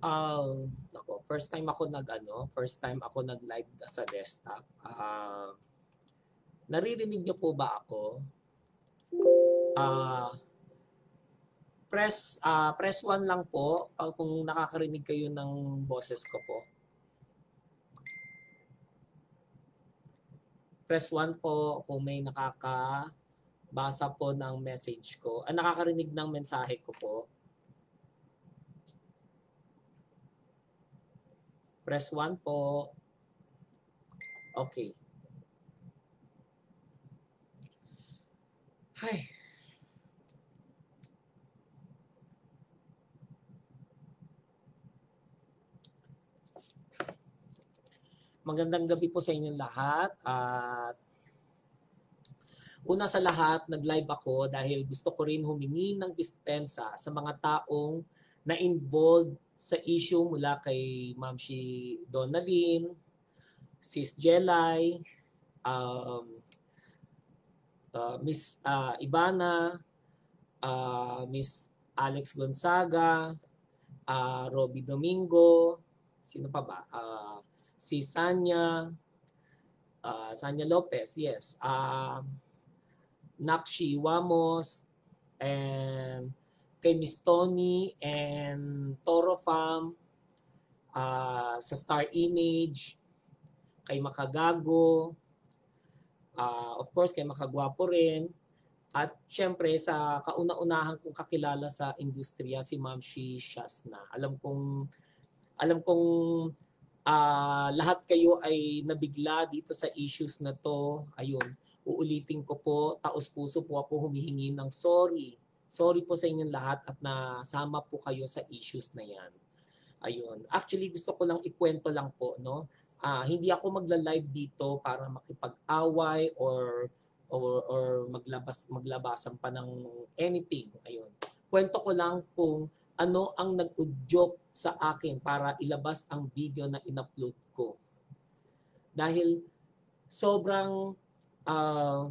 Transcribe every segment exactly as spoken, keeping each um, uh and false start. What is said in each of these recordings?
Um, ako, first time ako nag-ano, first time ako nag-live sa desktop. Ah, naririnig niyo po ba ako? Ah, press ah press one lang po pag kung nakakarinig kayo ng boses ko po. Press one po kung may nakakabasa po ng message ko. Ah, nakakarinig ng mensahe ko po. Press one po. Okay. Hay, magandang gabi po sa inyong lahat at una sa lahat, nag-live ako dahil gusto ko rin humingi ng dispensa sa mga taong na-involved sa issue mula kay Ma'am si Donalyn, Sis Jelay, um, uh, Miss uh, Ivana, uh, Miss Alex Gonzaga, uh, Robbie Domingo, sino pa ba? Uh, si Sanya, uh, Sanya Lopez, yes. Uh, Nakshi Wamos, and kay Miss Tony and Toro Farm, uh, sa Star Image, kay Makagago, uh, of course kay Makagwapo rin, at syempre sa kauna-unahan kong kakilala sa industriya si Ma'am Shi Shasna. Alam kong alam kong uh, lahat kayo ay nabigla dito sa issues na to. Ayun, uulitin ko po, taos puso po ako humihingi ng sorry. Sorry po sa inyong lahat at nasama po kayo sa issues na yan. Ayun. Actually, gusto ko lang ikwento lang po, no? Ah, hindi ako magla-live dito para makipag-away or or or maglabas maglabasan pa ng anything. Ayun. Kwento ko lang kung ano ang nag-udyok sa akin para ilabas ang video na in-upload ko. Dahil sobrang uh,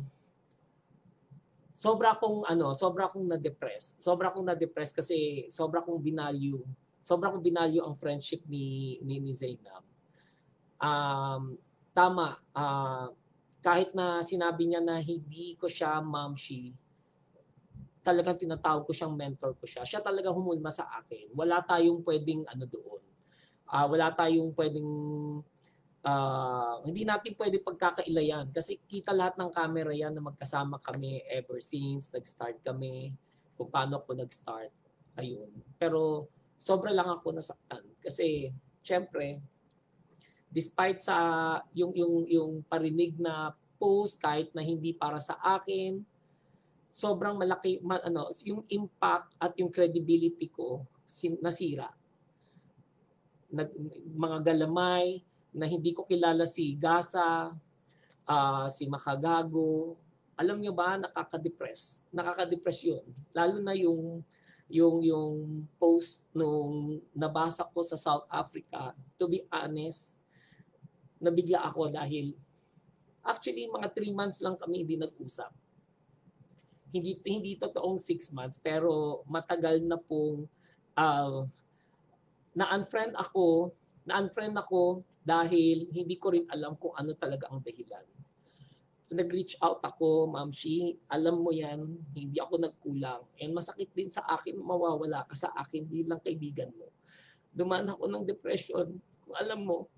sobra akong ano, sobra akong na-depress. Sobra akong na-depress kasi sobra akong binalue. Sobra akong binalue ang friendship ni ni, ni Zainab. Um, tama, uh, kahit na sinabi niya na hindi ko siya mamshi, talagang tinatawag ko siyang mentor ko siya. Siya talaga humulma sa akin. Wala tayong pwedeng ano doon. Uh, wala tayong pwedeng uh, hindi natin pwede pagkakailayan kasi kita lahat ng camera yan na magkasama kami ever since nag-start kami, kung paano ako nag-start. Ayun. Pero sobra lang ako nasaktan kasi syempre despite sa yung yung yung parinig na post kahit na hindi para sa akin, sobrang malaki ma, ano yung impact at yung credibility ko sin, nasira. Nag, mga galamay na hindi ko kilala si Gasa, uh, si Makagago. Alam nyo ba, nakaka-depress. Nakaka-depress yun. Lalo na yung yung yung post nung nabasa ko sa South Africa. To be honest, nabigla ako dahil actually mga three months lang kami hindi nag-usap. Hindi hindi totoong six months pero matagal na pong uh, na-unfriend ako, na-unfriend ako dahil hindi ko rin alam kung ano talaga ang dahilan. Nag-reach out ako, Ma'am Shi, alam mo yan, hindi ako nagkulang. And masakit din sa akin mawawala ka sa akin bilang kaibigan mo. Dumaan ako ng depression. Kung alam mo,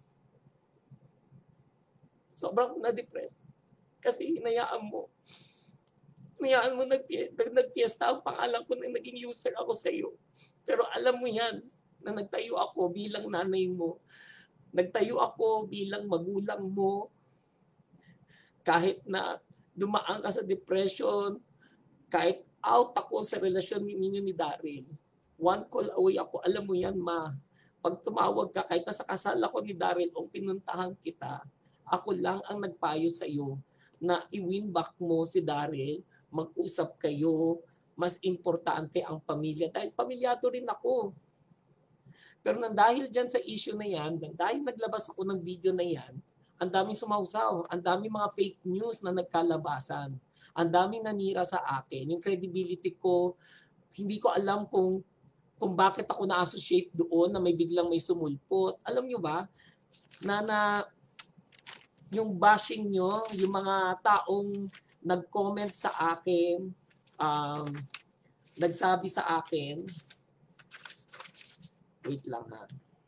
sobrang na-depress. Kasi hinayaan mo. Hinayaan mo nag nagpiesta ang pangalan ko na naging user ako sa iyo. Pero alam mo yan, na nagtayo ako bilang nanay mo. Nagtayo ako bilang magulang mo. Kahit na dumaan ka sa depression, kahit out ako sa relasyon ninyo ni Daryl, one call away ako. Alam mo yan, ma. Pag tumawag ka, kahit sa kasal ako ni Daryl, kung pinuntahan kita, ako lang ang nagpayo sa iyo na i-win back mo si Daryl, mag-usap kayo, mas importante ang pamilya. Dahil pamilyado rin ako. Pero nang dahil dyan sa issue na yan, nang dahil naglabas ako ng video na yan, ang daming sumausaw, ang daming mga fake news na nagkalabasan, ang daming nanira sa akin. Yung credibility ko, hindi ko alam kung kung bakit ako na-associate doon na may biglang may sumulpot. Alam nyo ba, na, na yung bashing nyo, yung mga taong nag-comment sa akin, um, nagsabi sa akin, wait lang ha.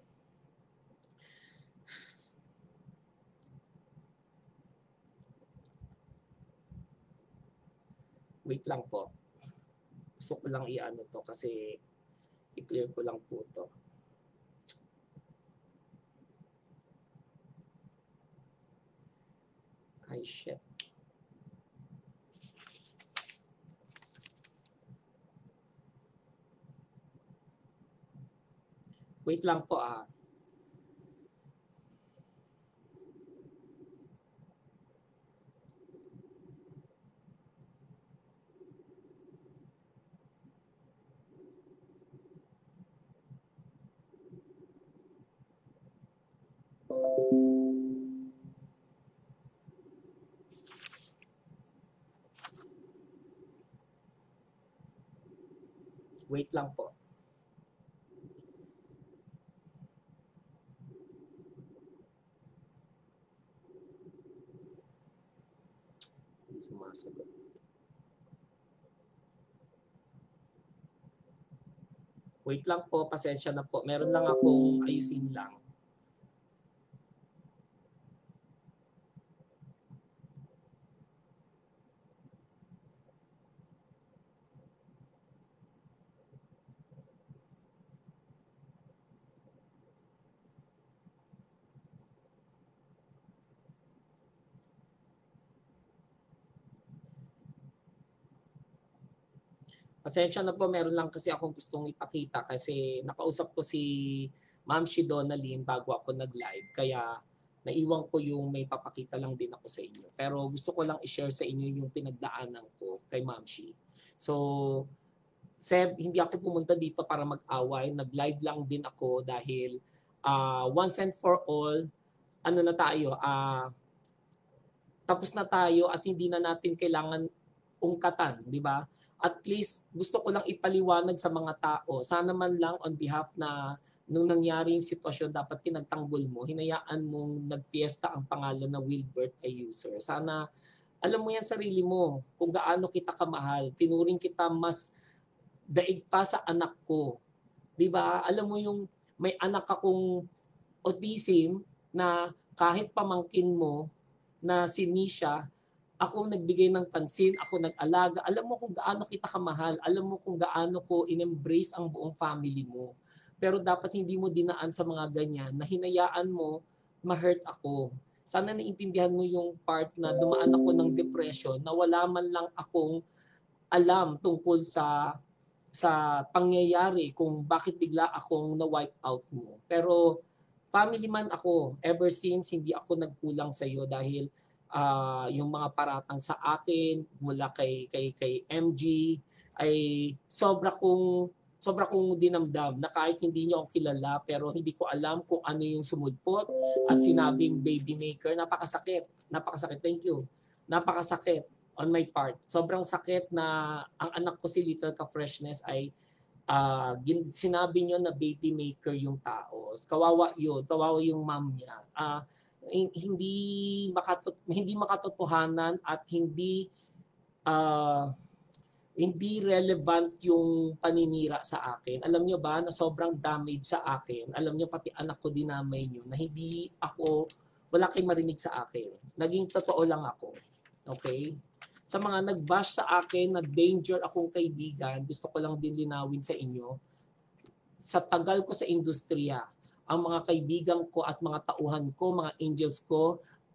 Wait lang po. Gusto ko lang i-ano to kasi i-clear ko lang po to. Ay, shit. Wait lang po ah. Wait lang po. Hindi sumasagot. Wait lang po, pasensya na po. Meron lang akong ayusin lang. Pasensya na po, meron lang kasi akong gustong ipakita kasi nakausap ko si Ma'am Shi Donalyn bago ako nag-live. Kaya naiwan ko yung may papakita lang din ako sa inyo. Pero gusto ko lang i-share sa inyo yung pinagdaanan ko kay Ma'am Shi. So, Seb, hindi ako pumunta dito para mag-away. Nag-live lang din ako dahil uh, once and for all, ano na tayo, uh, tapos na tayo at hindi na natin kailangan ungkatan, di ba? At least gusto ko lang ipaliwanag sa mga tao. Sana man lang on behalf na nung nangyari yung sitwasyon dapat pinagtanggol mo, hinayaan mong nagfiesta ang pangalan na Wilbert a user. Sana alam mo yan sarili mo kung gaano kita kamahal. Tinuring kita mas daig pa sa anak ko. 'Di ba? Alam mo yung may anak akong autism na kahit pamangkin mo na si Nisha, ako nagbigay ng pansin, ako nag-alaga. Alam mo kung gaano kita kamahal. Alam mo kung gaano ko in-embrace ang buong family mo. Pero dapat hindi mo dinaan sa mga ganyan na hinayaan mo ma-hurt ako. Sana naiintindihan mo yung part na dumaan ako ng depression na wala man lang akong alam tungkol sa sa pangyayari kung bakit bigla akong na-wipe out mo. Pero family man ako, ever since hindi ako nagkulang sa iyo dahil uh, yung mga paratang sa akin mula kay kay kay M G ay sobra kong sobra kong dinamdam na kahit hindi niyo ako kilala pero hindi ko alam kung ano yung sumulpot at sinabing baby maker, napakasakit. Napakasakit. Thank you. Napakasakit on my part. Sobrang sakit na ang anak ko si Little Ka Freshness ay uh, sinabi niyo na baby maker yung tao. Kawawa yun. Kawawa yung mom niya. Uh, hindi makatut hindi makatotohanan at hindi uh, hindi relevant yung paninira sa akin. Alam niyo ba na sobrang damage sa akin? Alam niyo pati anak ko dinamay niyo na hindi ako, wala kayong marinig sa akin. Naging totoo lang ako. Okay? Sa mga nag-bash sa akin na danger akong kaibigan, gusto ko lang din linawin sa inyo. Sa tagal ko sa industriya, ang mga kaibigan ko at mga tauhan ko, mga angels ko,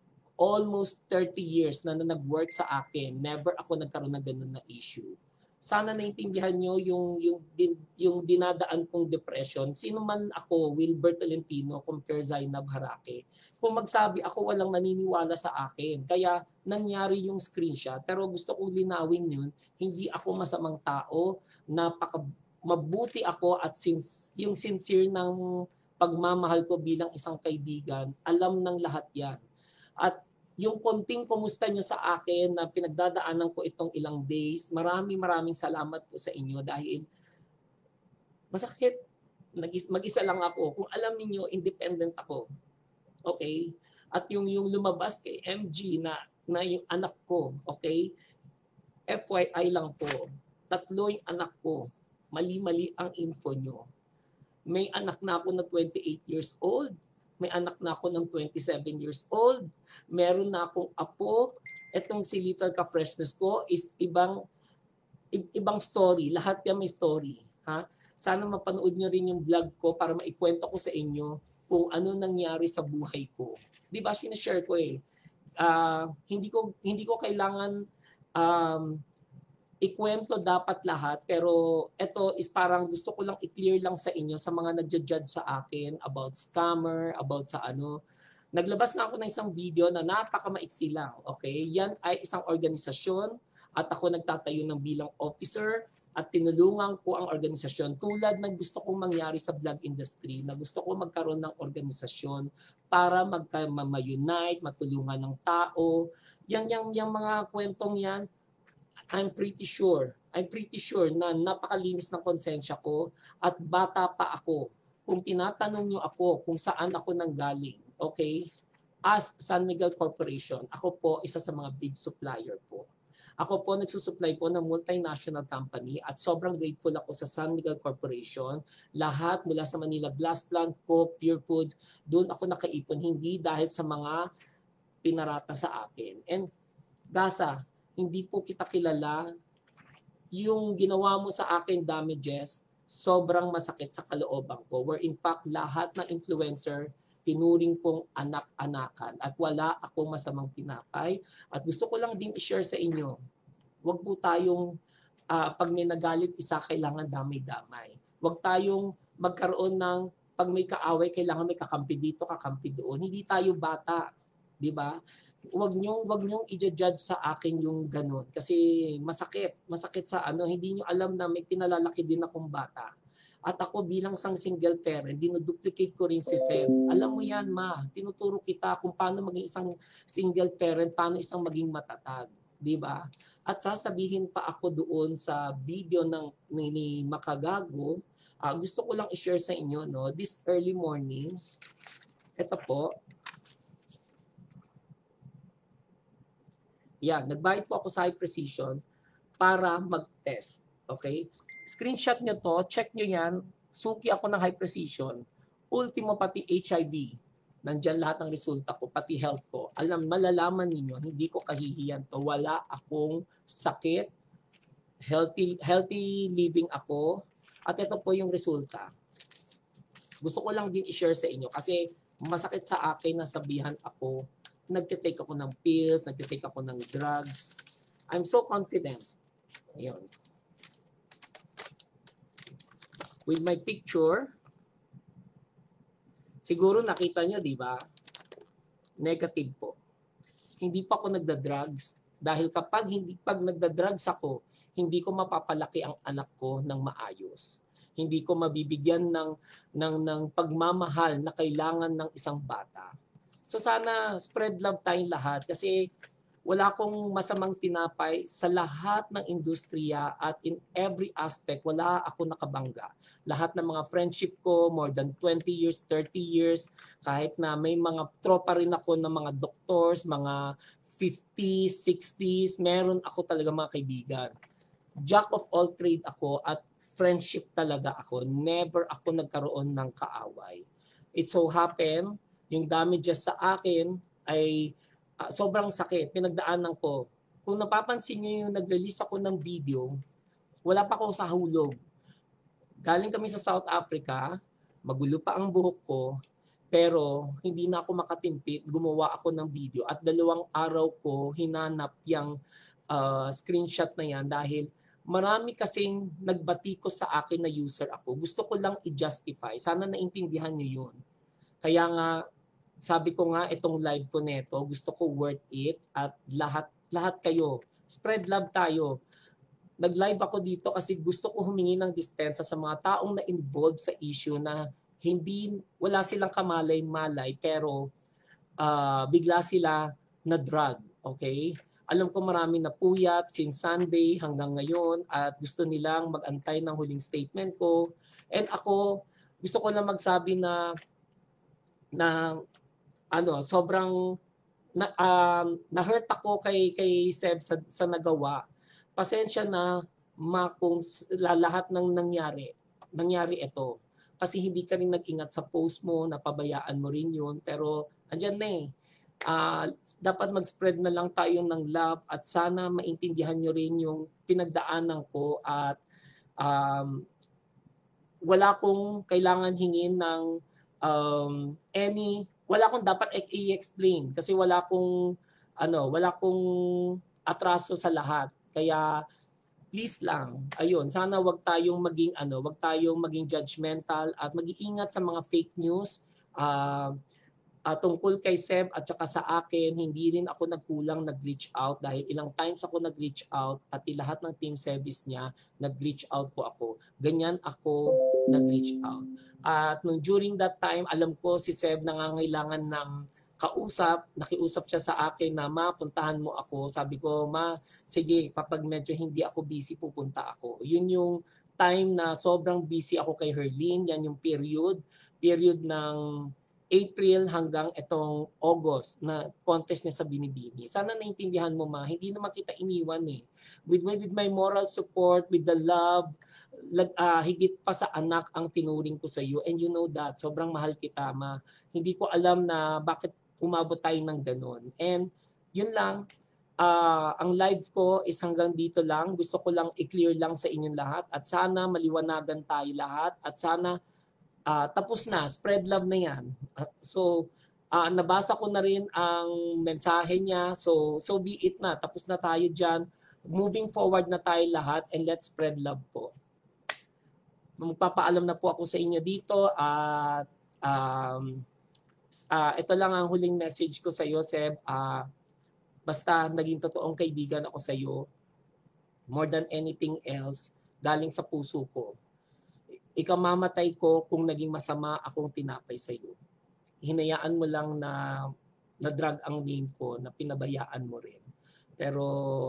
almost thirty years na, na nag-work sa akin, never ako nagkaroon ng ganun na issue. Sana naintindihan nyo yung, yung, yung dinadaan kong depression. Sino man ako, Wilbert Tolentino, compare Zainab Harake. Kung magsabi ako, walang maniniwala sa akin. Kaya nangyari yung screenshot. Pero gusto kong linawin yun, hindi ako masamang tao, napaka mabuti ako at since, yung sincere ng pagmamahal ko bilang isang kaibigan, alam ng lahat yan. At yung konting kumusta nyo sa akin na pinagdadaanan ko itong ilang days, maraming maraming salamat po sa inyo dahil Masakit. Mag-isa lang ako. Kung alam niyo independent ako. Okay? At yung yung lumabas kay M G na na yung anak ko, okay? F Y I lang po. Tatlo yung anak ko. Mali-mali ang info nyo. May anak na ako na twenty-eight years old. May anak na ako ng twenty-seven years old. Meron na akong apo. Etong si Little Ka-Freshness ko is ibang ibang story. Lahat yan may story. Ha? Sana mapanood nyo rin yung vlog ko para maikwento ko sa inyo kung ano nangyari sa buhay ko. Di ba, sinashare ko eh. Uh, hindi ko hindi ko kailangan um, ikwento dapat lahat, pero ito is parang gusto ko lang i-clear lang sa inyo sa mga nagja-judge sa akin about scammer, about sa ano. Naglabas na ako ng isang video na napakamaiksi lang. Okay? Yan ay isang organisasyon at ako nagtatayo ng bilang officer at tinulungan ko ang organisasyon tulad ng gusto kong mangyari sa vlog industry na gusto ko magkaroon ng organisasyon para magka-unite, matulungan ng tao. Yang yang yang mga kwentong yan, I'm pretty sure, I'm pretty sure na napakalinis ng konsensya ko at bata pa ako. Kung tinatanong niyo ako kung saan ako nanggaling, okay? As San Miguel Corporation, ako po isa sa mga big supplier po. Ako po nagsusupply po ng multinational company at sobrang grateful ako sa San Miguel Corporation. Lahat mula sa Manila Glass Plant po, Pure Foods, doon ako nakaipon, hindi dahil sa mga pinarata sa akin. And Gasa, hindi po kita kilala. Yung ginawa mo sa akin damages, sobrang masakit sa kalooban ko. Where in fact, lahat ng influencer, tinuring pong anak-anakan at wala akong masamang tinapay. At gusto ko lang din i-share sa inyo, huwag po tayong, uh, pag may nagalit isa, kailangan damay-damay. Huwag tayong magkaroon ng, pag may kaaway, kailangan may kakampi dito, kakampi doon. Hindi tayo bata, di ba? Huwag niyong, huwag niyong i-judge sa akin yung ganun. Kasi masakit, masakit sa ano, hindi niyo alam na may pinalalaki din akong bata. At ako bilang isang single parent, dinuduplicate ko rin si Seb. Alam mo yan, ma. Tinuturo kita kung paano maging isang single parent, paano isang maging matatag. Di ba? At sasabihin pa ako doon sa video ng ni, ni Makagago, uh, gusto ko lang i-share sa inyo, no, this early morning, ito po, yan, nagbayad po ako sa High Precision para mag-test. Okay? Screenshot nyo to, check nyo yan, suki ako ng High Precision, ultimo pati H I V, nandyan lahat ng resulta ko, pati health ko. Alam, malalaman ninyo, hindi ko kahihiyan to, wala akong sakit, healthy, healthy living ako, at ito po yung resulta. Gusto ko lang din i-share sa inyo kasi masakit sa akin na sabihan ako, nagtitake ako ng pills, nagtitake ako ng drugs. I'm so confident. Ayun. With my picture, siguro nakita nyo, di ba? Negative po. Hindi pa ako nagda-drugs dahil kapag hindi pag nagda-drugs ako, hindi ko mapapalaki ang anak ko ng maayos. Hindi ko mabibigyan ng ng ng pagmamahal na kailangan ng isang bata. So sana spread love tayong lahat kasi wala akong masamang tinapay sa lahat ng industriya at in every aspect, wala ako nakabangga. Lahat ng mga friendship ko, more than twenty years, thirty years, kahit na may mga tropa rin ako ng mga doctors, mga fifties, sixties, meron ako talaga mga kaibigan. Jack of all trade ako at friendship talaga ako. Never ako nagkaroon ng kaaway. It so happen, yung damages sa akin ay Uh, sobrang sakit, pinagdaanan ko. Kung napapansin niyo yung nag-release ako ng video, wala pa ako sa hulog. Galing kami sa South Africa, magulo pa ang buhok ko, pero hindi na ako makatimpit, gumawa ako ng video. At dalawang araw ko hinanap yung uh, screenshot na yan dahil marami kasing nagbatiko sa akin na user ako. Gusto ko lang i-justify. Sana naintindihan niyo yun. Kaya nga, sabi ko nga itong live ko neto, gusto ko worth it at lahat lahat kayo, spread love tayo. Nag-live ako dito kasi gusto ko humingi ng dispensa sa mga taong na-involved sa issue na hindi wala silang kamalay-malay pero uh, bigla sila na drug, okay? Alam ko marami na puyat since Sunday hanggang ngayon at gusto nilang mag-antay ng huling statement ko. And ako, gusto ko lang magsabi na na ano, sobrang na um, na-hurt ako kay kay Seb sa, sa nagawa. Pasensya na ma kung lahat ng nangyari. Nangyari ito. Kasi hindi ka rin nag-ingat sa post mo, napabayaan mo rin yun. Pero andyan na eh. Uh, dapat mag-spread na lang tayo ng love at sana maintindihan nyo rin yung pinagdaanan ko at um, wala kong kailangan hingin ng um, any, wala akong dapat i-explain kasi wala akong ano, wala akong atraso sa lahat. Kaya please lang, ayun, sana wag tayong maging ano, wag tayong maging judgmental at mag-iingat sa mga fake news. Uh, uh, tungkol kay Seb at saka sa akin, hindi rin ako nagkulang nag-reach out dahil ilang times ako nag-reach out, pati lahat ng team service niya, nag-reach out po ako. Ganyan ako nag-reach out. At nung during that time, alam ko si Seb nangangailangan ng kausap, nakiusap siya sa akin na ma, puntahan mo ako. Sabi ko, ma, sige, kapag medyo hindi ako busy, pupunta ako. Yun yung time na sobrang busy ako kay Herlene. Yan yung period. Period ng April hanggang itong August na contest niya sa Binibini. Sana naintindihan mo, ma, hindi naman kita iniwan eh. With, with my moral support, with the love, uh, higit pa sa anak ang tinuring ko sa iyo. And you know that, sobrang mahal kita, ma. Hindi ko alam na bakit umabot tayo ng ganun. And yun lang, uh, ang live ko is hanggang dito lang. Gusto ko lang i-clear lang sa inyong lahat at sana maliwanagan tayo lahat at sana uh, tapos na, spread love na yan. Uh, so, uh, nabasa ko na rin ang mensahe niya. So, so be it na. Tapos na tayo dyan. Moving forward na tayo lahat and let's spread love po. Magpapaalam na po ako sa inyo dito at um, Uh, ito lang ang huling message ko sa iyo, Seb. Uh, basta naging totoong kaibigan ako sa iyo, more than anything else, galing sa puso ko. Ikamamatay ko kung naging masama akong tinapay sa iyo. Hinayaan mo lang na na-drag ang name ko, na pinabayaan mo rin. Pero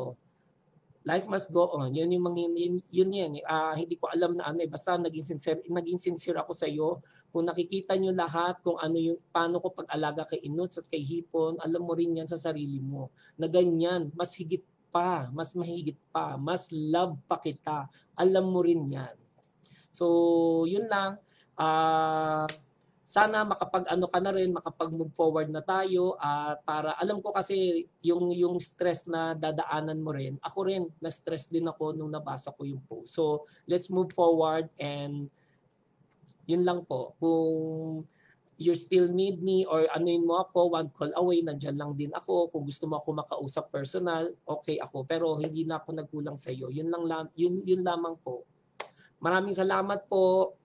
life must go on. Yun yung mga yun, yun yan. Uh, hindi ko alam na ano eh. Basta naging sincere, naging sincere ako sa iyo. Kung nakikita niyo lahat kung ano yung paano ko pag-alaga kay Inuts at kay Hipon, alam mo rin yan sa sarili mo. Na ganyan, mas higit pa, mas mahigit pa, mas love pa kita. Alam mo rin yan. So, yun lang. Ah... Uh, sana makapag-ano ka na rin, makapag-move forward na tayo at uh, para alam ko kasi yung yung stress na dadaanan mo rin. Ako rin na-stress din ako nung nabasa ko yung post. So, let's move forward and yun lang po. Kung you still need me or anuin mo ako, one call away, nandiyan lang din ako. Kung gusto mo ako makausap personal, okay ako. Pero hindi na ako nagkulang sa iyo. Yun lang, yun, yun lamang po. Maraming salamat po.